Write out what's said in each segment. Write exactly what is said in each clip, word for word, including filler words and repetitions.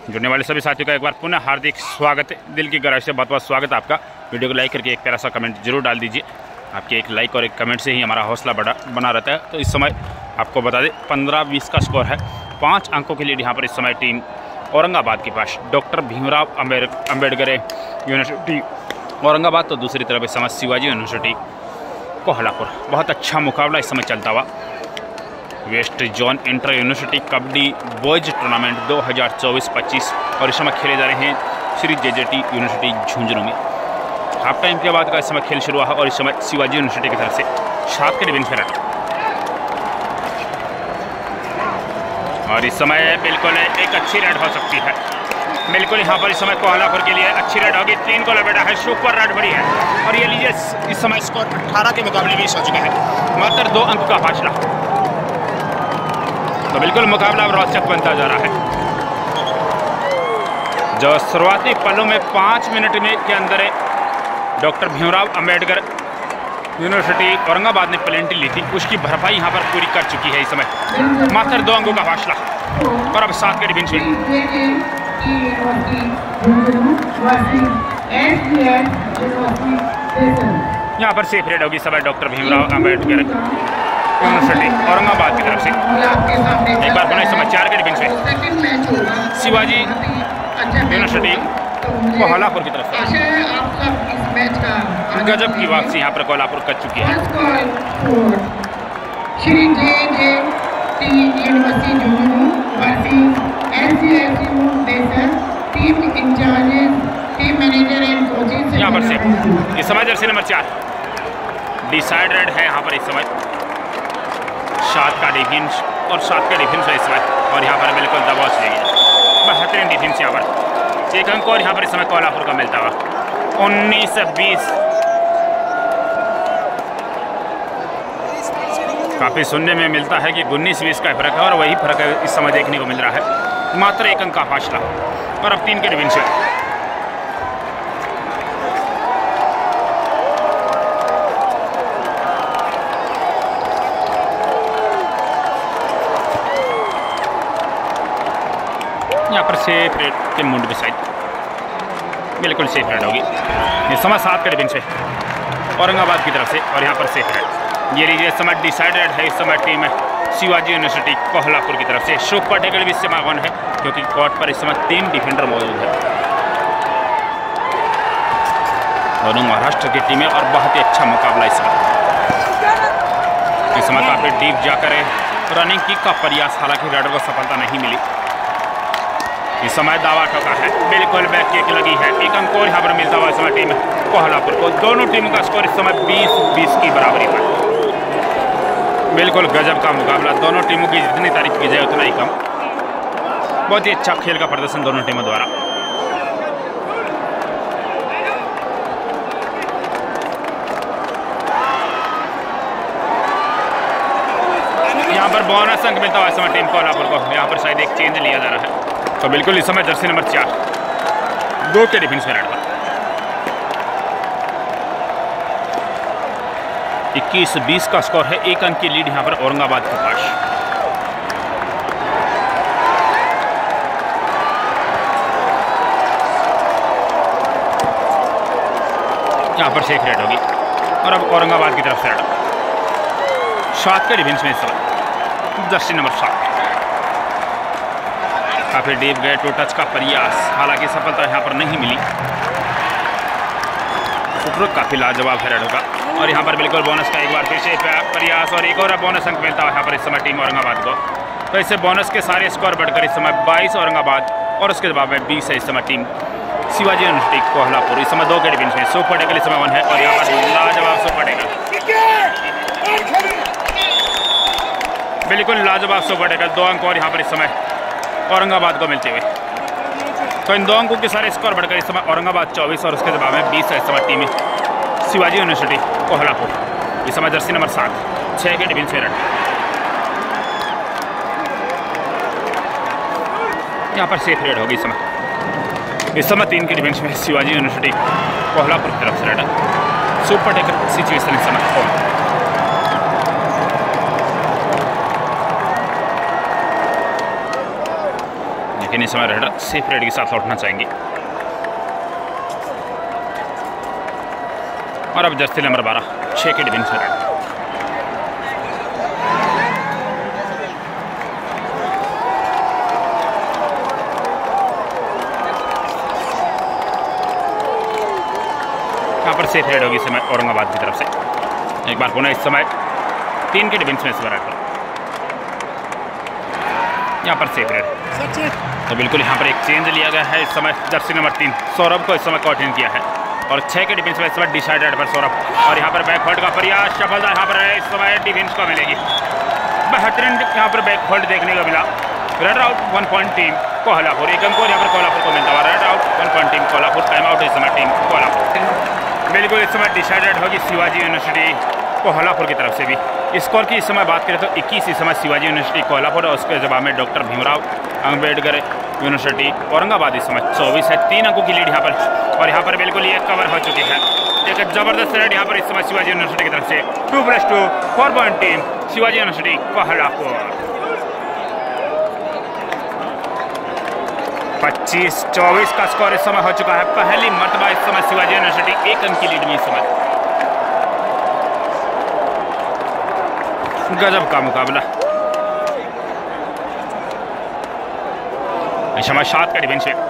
जुड़ने वाले सभी साथियों का एक बार पुनः हार्दिक स्वागत है। दिल की गहराई से बहुत बहुत स्वागत है आपका। वीडियो को लाइक करके एक प्यारा सा कमेंट जरूर डाल दीजिए। आपके एक लाइक और एक कमेंट से ही हमारा हौसला बड़ा बना रहता है। तो इस समय आपको बता दें पंद्रह बीस का स्कोर है। पाँच अंकों के लिए यहाँ पर इस समय टीम औरंगाबाद के पास डॉक्टर भीमराव अम्बेडकर यूनिवर्सिटी औरंगाबाद, तो दूसरी तरफ इस समय शिवाजी यूनिवर्सिटी कोल्हापुर। बहुत अच्छा मुकाबला इस समय चलता हुआ west zone inter university kabaddi boys tournament दो हज़ार चौबीस पच्चीस और इस समय खेले जा रहे हैं श्री जेजेटी यूनिवर्सिटी झुंझुनू में। हाफ टाइम के बाद का इस समय खेल शुरू हुआ और इस समय शिवाजी यूनिवर्सिटी की तरफ से सात के डिवीजन खेला और इस समय बिल्कुल एक अच्छी रेड हो सकती है। बिल्कुल यहाँ पर इस समय कोल्हापुर के लिए अच्छी रेड होगी। तीन को लपेटा है, सुपर रेड बड़ी है और ये लीजिए इस समय स्कोर अठारह के मुकाबले में हो चुका है, मात्र दो अंक का फासला। तो बिल्कुल मुकाबला रोचक बनता जा रहा है। जो शुरुआती पलों में पाँच मिनट में के अंदर डॉक्टर भीमराव अम्बेडकर यूनिवर्सिटी औरंगाबाद ने प्लेंटी ली थी, उसकी भरपाई यहाँ पर पूरी कर चुकी है। इस समय मात्र दो अंकों का फासला और अब सात के डिवीजन में यहाँ पर सेफ रेड होगी सब डॉक्टर भीमराव अम्बेडकर यूनिवर्सिटी औरंगाबाद की तरफ से। एक बार पुनः समय चार के डिवीजन से शिवाजी यूनिवर्सिटी कोल्हापुर की तरफ से गजब की वापसी यहाँ पर कोल्हापुर कर चुकी है। यहाँ पर से इस समय जर्सी नंबर चार डिसाइडेड है यहाँ पर इस समय सात का डिफेंस और सात का डिफेंस है इस समय और यहाँ पर बिल्कुल दबाव चाहिए। बेहतरीन डिफेंस यहाँ पर एक अंक और यहाँ पर इस समय कोल्हापुर का मिलता हुआ उन्नीस बीस। काफ़ी सुनने में मिलता है कि उन्नीस बीस का फर्क है और वही फर्क इस समय देखने को मिल रहा है। मात्र एक अंक का फासला और अब तीन के डिवीजन से यहाँ पर सेफ रेड के मुंड की साइड बिल्कुल सेफ रेड होगी। ये समय सात के डिवीजन से औरंगाबाद की तरफ से और यहाँ पर सेफ रेड ये लीजिए समय डिसाइडेड है। इस समय टीम शिवाजी यूनिवर्सिटी कोल्हापुर की तरफ से सुपर टेकल भी इस समय वन है क्योंकि कोर्ट पर इस समय तीन डिफेंडर मौजूद है। दोनों महाराष्ट्र की टीमें और बहुत ही अच्छा मुकाबला इस समय इस समय काफ़ी डीप जाकर रनिंग की का प्रयास, हालांकि रेडर को सफलता नहीं मिली। इस समय दावा ठोका है, बिल्कुल बैक किक लगी है। एक अंक और यहाँ पर मिलता हुआ इस समय टीम कोल्हापुर को। दोनों टीमों का स्कोर इस समय बीस बीस की बराबरी पर। बिल्कुल गजब का मुकाबला, दोनों टीमों की जितनी तारीफ की जाए उतना ही कम। बहुत ही अच्छा खेल का प्रदर्शन दोनों टीमों द्वारा। यहाँ पर बोनस अंक मिलता हुआ इस समय टीम कोल्हापुर को। यहाँ पर शायद एक चेंज लिया जा रहा है तो बिल्कुल इस समय जर्सी नंबर चार दो के डिफेंस में लड़ता इक्कीस बीस का स्कोर है। एक अंक की लीड यहाँ पर औरंगाबाद के पास। यहाँ पर सेफ रेड होगी और अब औरंगाबाद की तरफ से रेड सात के डिफेंस में इस समय जर्सी नंबर सात काफ़ी डीप गए टू टच का प्रयास, हालांकि सफलता यहाँ पर नहीं मिली। उपरोक्त काफ़ी लाजवाब है रेडो का और यहाँ पर बिल्कुल बोनस का एक बार फिर से प्रयास और एक और बोनस अंक मिलता है यहाँ पर इस समय टीम औरंगाबाद को। तो इससे बोनस के सारे स्कोर बढ़कर इस समय बाईस औरंगाबाद और उसके जवाब में बीस है इस समय टीम शिवाजी यूनिवर्सिटी कोल्हापुर। इस समय दो के डिवीजन में सुपर टेकल इस समय वन है और यहाँ पर लाजवाब सुपर टेकल, बिल्कुल लाजवाब सुपर टेकल। दो अंक और यहाँ पर इस समय औरंगाबाद को मिलते हुए। तो इन दो अंकों के सारे स्कोर बढ़कर इस समय औरंगाबाद चौबीस और उसके जवाब में बीस है इस समय टीम शिवाजी यूनिवर्सिटी कोल्हापुर। इस समय जर्सी नंबर सात छः के डिवीजन से रन। यहाँ पर सेफ रेड होगी इस समय इस समय तीन के डिवीजन में शिवाजी यूनिवर्सिटी कोल्हापुर की तरफ से रेड। सुपर टेकल सिचुएशन इस समय ऑन। लेकिन इस समय रेडर सेफ रेड के साथ लौटना चाहेंगे। और अब जर्सी नंबर बारह छः के डिफेंस में रेड। यहाँ पर सेफ रेड होगी इस समय औरंगाबाद की तरफ से। एक बार पुनः इस समय तीन के डिफेंस में इस बार यहाँ पर सेफ रेड। तो बिल्कुल यहाँ पर एक चेंज लिया गया है। इस समय जर्सी नंबर तीन सौरभ को इस समय कॉट इन किया है और छः के डिफेंस में इस समय डिसाइडेड पर सौरभ। और यहाँ पर बैकफोल्ड का प्रयास, सफलता यहाँ पर इस समय डिफेंस को मिलेगी। बेहतरीन यहाँ पर बैकफोल्ड देखने को मिला। Raid out one point team Kolhapur. एक अंक और यहाँ पर कोल्हापुर को मिलता हुआ। Raid out one point team Kolhapur. Time out इस समय टीम कोल्हापुर। बिल्कुल इस समय डिसाइडेड होगी शिवाजी यूनिवर्सिटी कोल्हापुर की तरफ से भी। स्कोर की इस समय बात करें तो इक्कीस इस समय शिवाजी यूनिवर्सिटी कोल्हापुर और उसके जवाब में डॉक्टर भीमराव अंबेडकर यूनिवर्सिटी औरंगाबाद इस समय चौबीस है। तीन अंकों की लीड यहाँ पर। और यहाँ पर बिल्कुल ये कवर हो चुकी है। एक जबरदस्त रेड यहाँ पर इस समय शिवाजी यूनिवर्सिटी की तरफ से। Two plus two four point team Shivaji university Kolhapur. पच्चीस चौबीस का स्कोर इस समय हो चुका है। पहली मर्तबा इस समय शिवाजी यूनिवर्सिटी एक अंक की लीड में इस समय। गजब का मुकाबला। इस समय सात का डिफेंस है।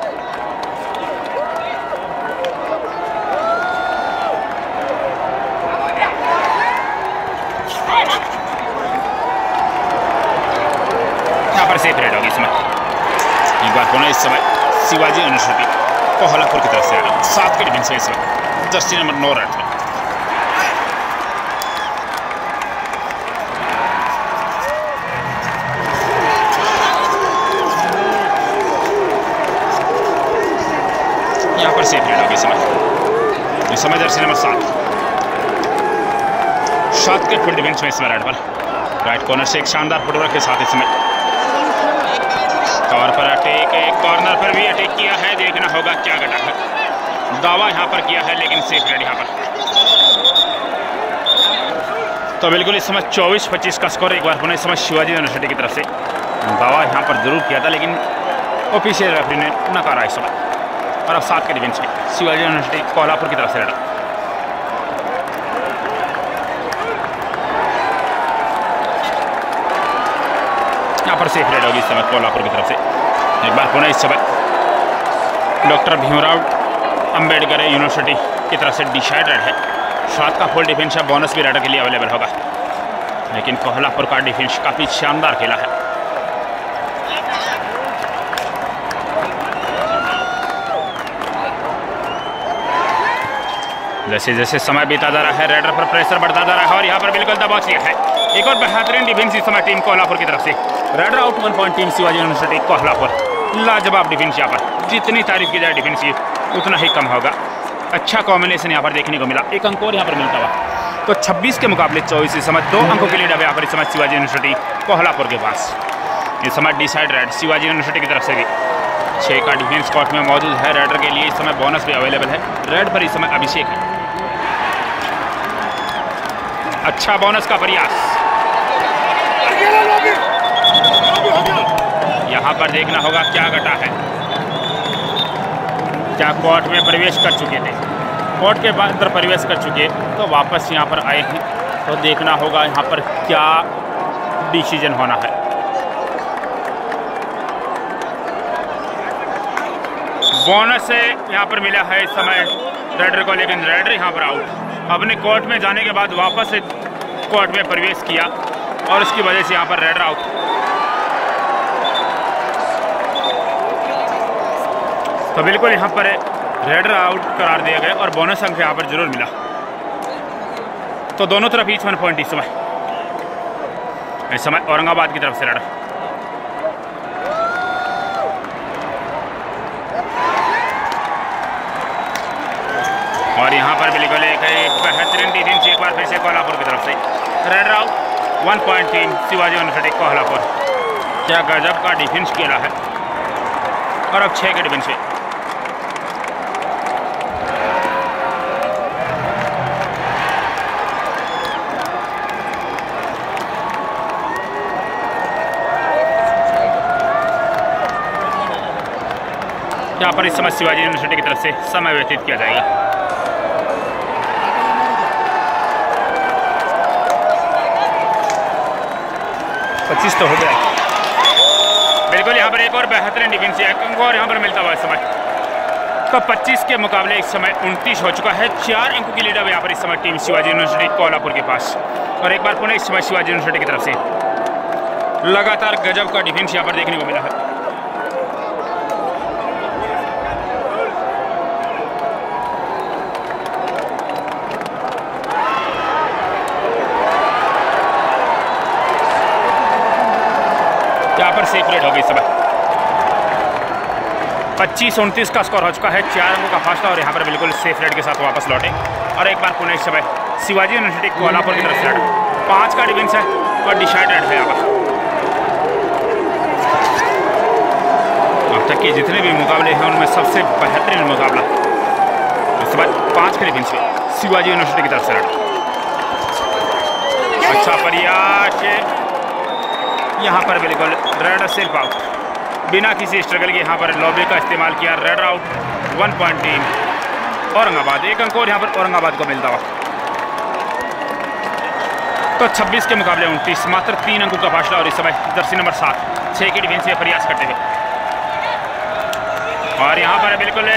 यहाँ पर सेफ रेड होगी इस समय। एक बार पुनः इस समय शिवाजी यूनिवर्सिटी कोल्हापुर की तरफ से सात के डिफेंस में इस समय जर्सी नंबर नौ रेड में। यहाँ पर सेफ रेड होगी इस समय। इस समय जर्सी नंबर सात सात के फुल डिफेंस में इस समय रेड पर। राइट कॉर्नर से एक शानदार फुटवर्क के साथ इसमें कवर पर अटैक। एक कॉर्नर पर भी अटैक किया है। देखना होगा क्या घटा है। दावा यहाँ पर किया है लेकिन सेफ रेड यहाँ पर। तो बिल्कुल इस समय चौबीस पच्चीस का स्कोर। एक बार पुनः इस समय शिवाजी यूनिवर्सिटी की तरफ से दावा यहाँ पर जरूर किया था लेकिन ऑफिशियल रेफरी ने नकारा इस समय। और अब सात के डिफेंस में शिवाजी यूनिवर्सिटी कोल्हापुर की तरफ से लड़ा। यहाँ पर सेफ रेड होगी इस समय कोल्हापुर की तरफ से। एक बार पुनः इस समय डॉक्टर भीमराव अंबेडकर यूनिवर्सिटी की तरफ से डिसाइडेड है। सात का फुल डिफेंस है। बोनस भी रेडर के लिए अवेलेबल होगा लेकिन कोल्हापुर का डिफेंस काफ़ी शानदार खेला है। जैसे जैसे समय बीता जा रहा है रेडर पर प्रेशर बढ़ता जा रहा है और यहाँ पर बिल्कुल दबाव लिया है। एक और बेहतरीन डिफेंस इस समय टीम कोल्हापुर की तरफ से। Raider out one point team Shivaji university Kolhapur. लाजवाब डिफेंस यहाँ पर। जितनी तारीफ की जाए डिफेंस की उतना ही कम होगा। अच्छा कॉम्बिनेशन यहाँ पर देखने को मिला। एक अंक और यहाँ पर मिलता हुआ। तो छब्बीस के मुकाबले चौबीस इस समय दो अंकों की लीड है यहाँ पर इस समय शिवाजी यूनिवर्सिटी कोल्हापुर के पास। इस समय डिसाइड रेड शिवाजी यूनिवर्सिटी की तरफ से भी छः का डिफेंस कोर्ट में मौजूद है। रेडर के लिए इस समय बोनस भी अवेलेबल है। रेड पर इस समय अभिषेक है। अच्छा बोनस का प्रयास। यहाँ पर देखना होगा क्या घटा है। क्या कोर्ट में प्रवेश कर चुके थे। कोर्ट के अंदर प्रवेश कर चुके तो वापस यहाँ पर आए हैं तो देखना होगा यहाँ पर क्या डिसीजन होना है। बोनस से यहाँ पर मिला है इस समय रेडर को लेकिन रेडर यहाँ पर आउट। अपने कोर्ट में जाने के बाद वापस से कोर्ट में प्रवेश किया और इसकी वजह से यहाँ पर रेडर आउट। तो बिल्कुल यहाँ पर रेडर आउट करार दिया गया और बोनस अंक यहाँ पर जरूर मिला। तो दोनों तरफ ईच वन पॉइंट इस समय इस समय औरंगाबाद की तरफ से रेडर। और यहाँ पर बिल्कुल एक बेहतरीन डिफेंस एक बार फिर से कोल्हापुर की तरफ से। Raider out one point team Shivaji university Kolhapur. क्या गजब का डिफेंस खेला है। और अब छः के डिफेंस है। यहाँ पर इस समय शिवाजी यूनिवर्सिटी की तरफ से समय व्यतीत किया जाएगा। पच्चीस तो हो गया बिल्कुल। यहाँ पर एक और बेहतरीन डिफेंस और यहाँ पर मिलता हुआ इस समय तो पच्चीस के मुकाबले इस समय उनतीस हो चुका है। चार अंकों की लीड अब यहाँ पर इस समय टीम शिवाजी यूनिवर्सिटी कोल्हापुर के पास। और एक बार पुनः इस समय शिवाजी यूनिवर्सिटी की तरफ से लगातार गजब का डिफेंस यहाँ पर देखने को मिला है। यहाँ पर सेफ रेट हो गई इस समय पच्चीस उनतीस का स्कोर हो चुका है। चार अंकों का फासला और यहाँ पर बिल्कुल सेफ रेट के साथ वापस लौटे। और एक बार पुनः इस समय शिवाजी यूनिवर्सिटी कोल्हापुर की तरफ से पाँच का डिफेंस है और डिसाइडेड है। यहाँ पर अब तक के जितने भी मुकाबले हैं उनमें सबसे बेहतरीन मुकाबला इस समय पाँच के डिफेंस में शिवाजी यूनिवर्सिटी की तरफ से लड़ा। अच्छा प्रयास यहाँ पर बिल्कुल रेड सिर्फ आउट बिना किसी स्ट्रगल के यहाँ पर लॉबी का इस्तेमाल किया। Raid out one point team Aurangabad. एक अंक और यहाँ पर औरंगाबाद को मिलता हुआ तो छब्बीस के मुकाबले उनतीस मात्र तीन अंकों का फासला। और इस समय जर्सी नंबर सात छः की डिफेंस में प्रयास करते हुए और यहाँ पर बिल्कुल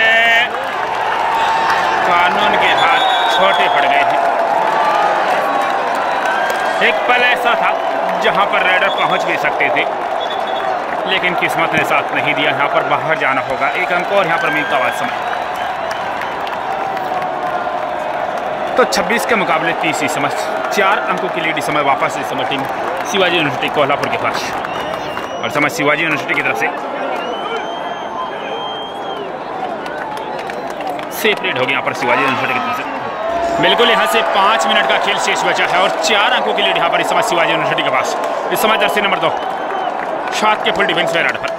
कानून के हाथ छोटे पड़ गए हैं। एक पल ऐसा था जहां पर रेडर पहुंच भी सकते थे लेकिन किस्मत ने साथ नहीं दिया। यहां पर बाहर जाना होगा। एक अंक और यहां पर मिलता हुआ समय तो छब्बीस के मुकाबले तीस इस समय चार अंकों की लीड इस समय वापस इस समय टीम शिवाजी यूनिवर्सिटी कोल्हापुर के पास। और समय शिवाजी यूनिवर्सिटी की तरफ से सेफ रेड हो गया यहाँ पर शिवाजी यूनिवर्सिटी की तरफ से। बिल्कुल यहाँ से पाँच मिनट का खेल शेष बचा है और चार अंकों की लीड यहाँ पर इस समय शिवाजी यूनिवर्सिटी के पास। इस समय जर्सी नंबर दो सात के फुल डिफेंस में रेड पर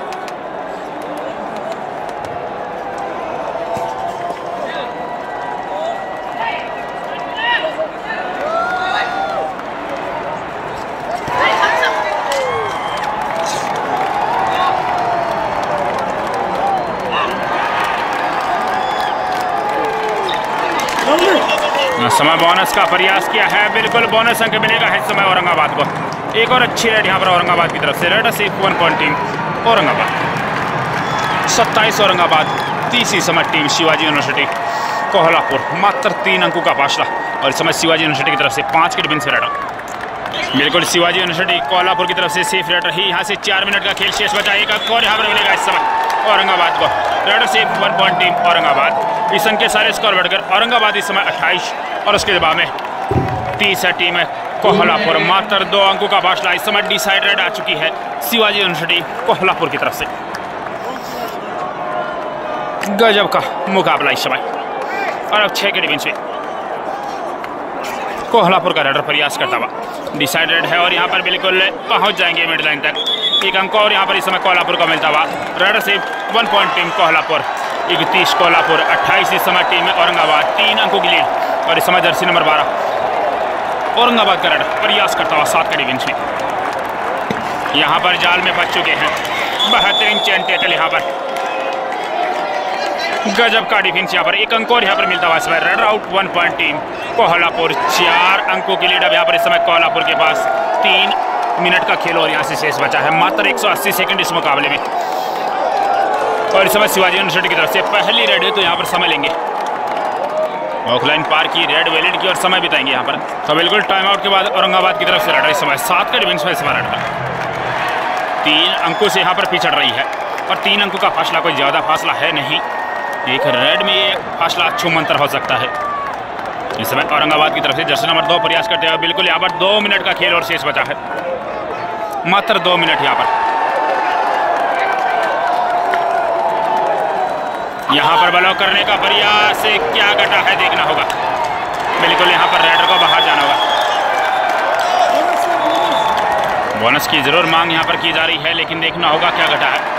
समय बोनस का प्रयास किया है। बिल्कुल बोनस अंक मिलेगा इस समय औरंगाबाद को। एक और अच्छी रेड यहाँ पर औरंगाबाद की तरफ से। Raid safe one point team Aurangabad सत्ताईस औरंगाबाद तीस इस समय टीम शिवाजी यूनिवर्सिटी कोल्हापुर मात्र तीन अंकों का फासला। और इस समय शिवाजी यूनिवर्सिटी की तरफ से पाँच के डिफेंस में रेड। बिल्कुल शिवाजी यूनिवर्सिटी कोल्हापुर की तरफ से सेफ रेड रही। यहाँ से चार मिनट का खेल शेष बचा। एक अंक और यहाँ पर मिलेगा इस समय औरंगाबाद को। Raid safe one point team Aurangabad. इस अंक के सारे स्कोर बढ़कर औरंगाबाद इस समय अट्ठाईस और उसके जवाब में तीस है टीम है कोल्हापुर मात्र दो अंकों का फासला। इस समय डिसाइडेड आ चुकी है शिवाजी यूनिवर्सिटी कोल्हापुर की तरफ से। गजब का मुकाबला इस समय। और अब छह के डिफेंस में कोल्हापुर का रेडर प्रयास करता हुआ डिसाइडेड है और यहाँ पर बिल्कुल पहुंच जाएंगे मिड लाइन तक। एक अंक और यहाँ पर इस समय कोल्हापुर का मिलता हुआ। रेडर से वन पॉइंट टीम कोल्हापुर इकतीस कोल्हापुर अट्ठाईस इस समय टीम है औरंगाबाद तीन अंकों की लीड। और इस समय जर्सी नंबर बारह औरंगाबाद का रेडर प्रयास करता हुआ सात का डिफेंस में यहाँ पर जाल में फंस चुके हैं। बेहतरीन चैन टेटल यहाँ पर गजब का डिफेंस यहाँ पर। एक अंक और यहाँ पर मिलता हुआ इस समय। Raider out one point team Kolhapur चार अंकों की लीड अब यहाँ पर इस समय कोल्हापुर के पास। तीन मिनट का खेल और यहाँ से शेष बचा है मात्र एक सौ अस्सी सेकंड इस मुकाबले में। और इस समय शिवाजी यूनिवर्सिटी की तरफ से पहली रेड है तो यहाँ पर समय लेंगे। ऑफलाइन पार की रेड वैलिड की और समय बिताएंगे यहाँ पर। तो बिल्कुल टाइम आउट के बाद औरंगाबाद की तरफ से रेड इस समय सात का डिफेंस में इस समय रेड तीन अंकों से यहाँ पर पिछड़ रही है। और तीन अंकों का फासला कोई ज़्यादा फासला है नहीं। एक रेड में ये फासला छूमंतर हो सकता है। इस समय औरंगाबाद की तरफ से जर्सी नंबर दो प्रयास करते हुए बिल्कुल यहाँ पर दो मिनट का खेल और शेष बचा है मात्र दो मिनट यहाँ पर। यहाँ पर ब्लॉक करने का प्रयास क्या घटा है देखना होगा। बिल्कुल यहाँ पर रेडर को बाहर जाना होगा। बोनस की जरूर मांग यहाँ पर की जा रही है लेकिन देखना होगा क्या घटा है।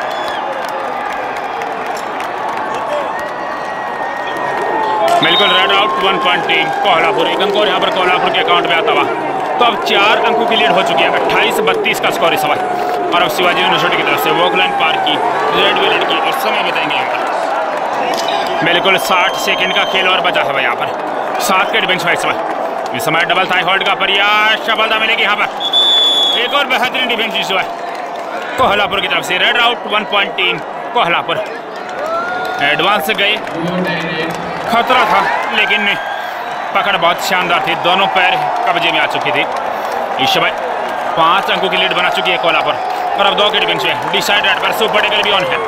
बिल्कुल raid out one point team Kolhapur. एक अंक और यहाँ पर कोल्हापुर के अकाउंट में आता हुआ। तो अब चार अंकों की लीड हो चुकी है। अट्ठाईस बत्तीस का स्कोर इस समय और अब शिवाजी यूनिवर्सिटी की तरफ से वॉकलाइन पार की रेड विलेट की और समय बताएंगे यहाँ पर बिल्कुल साठ सेकंड का खेल और बचा है यहाँ पर। सात के डिफेंस में इस समय इस समय डबल थाई होल्ड का प्रयास, सफलता मिलेगी यहाँ पर। एक और बेहतरीन डिफेंस इस समय कोल्हापुर की तरफ से। Raid out one point team Kolhapur. Advance गए, खतरा था लेकिन पकड़ बहुत शानदार थी, दोनों पैर कब्जे में आ चुकी थी। इस समय पांच अंकों की लीड बना चुकी है कोल्हापुर और अब दो के डिफेंस में डिसाइड रेड पर सुपर टेकर भी ऑन है।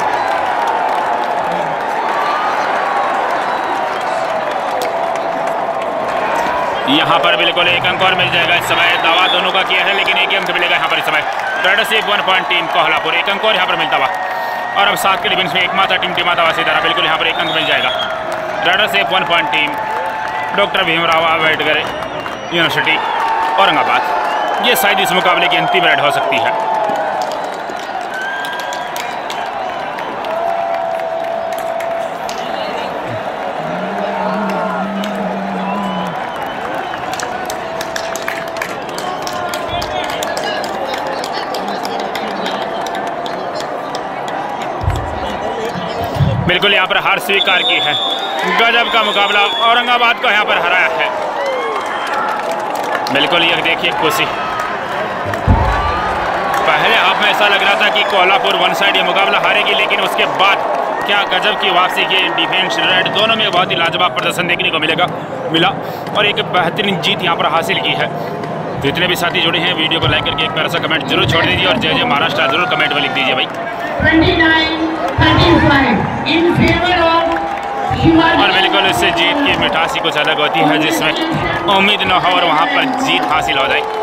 यहाँ पर बिल्कुल एक अंक और मिल जाएगा इस समय। दावा दोनों का किया है लेकिन एक ही अंक मिलेगा यहाँ पर इस समय। रेड से वन पॉइंट टीम कोल्हापुर, एक अंक और यहाँ पर मिलता हुआ और अब सात के डिफेंस में एक माता टीम टीमाता वासी तरह बिल्कुल यहाँ पर एक अंक मिल जाएगा। रेड से one point team doctor Bhimrao Ambedkar university Aurangabad. ये शायद इस मुकाबले की अंतिम रेड हो सकती है। बिल्कुल यहाँ पर हार स्वीकार की है। गजब का मुकाबला औरंगाबाद को यहाँ पर हराया है। बिल्कुल ये देखिए खुशी, पहले हाफ में ऐसा लग रहा था कि कोल्हापुर वन साइड ये मुकाबला हारेगी, लेकिन उसके बाद क्या गजब की वापसी की। डिफेंस रेड दोनों में बहुत ही लाजवाब प्रदर्शन देखने को मिलेगा मिला और एक बेहतरीन जीत यहाँ पर हासिल की है। जितने भी साथी जुड़े हैं वीडियो को लाइक करके एक प्यारा सा कमेंट जरूर छोड़ दीजिए और जय जय महाराष्ट्र जरूर कमेंट में लिख दीजिए भाई। और बिल्कुल इससे जीत की मिठासी कुछ अलग होती है, जिसमें उम्मीद न हो और वहाँ पर जीत हासिल हो जाए।